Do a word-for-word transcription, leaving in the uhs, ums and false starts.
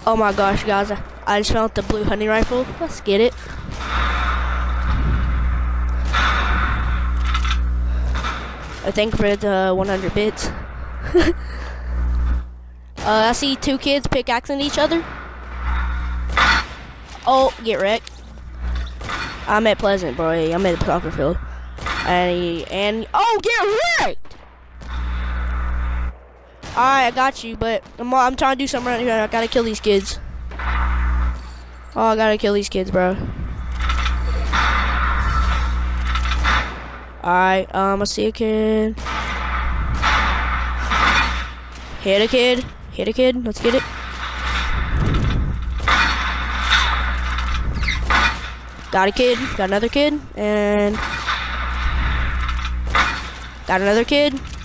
Oh my gosh, guys. I, I just found the blue hunting rifle. Let's get it. I think for the one hundred bits. uh, I see two kids pickaxing each other. Oh, get wrecked. I'm at Pleasant, bro. I'm at a soccer field. And, and oh, get wrecked! Alright, I got you, but I'm, I'm trying to do something right here. I gotta kill these kids. Oh, I gotta kill these kids, bro. Alright, um, I see a kid. Hit a kid. Hit a kid. Let's get it. Got a kid. Got another kid. And got another kid.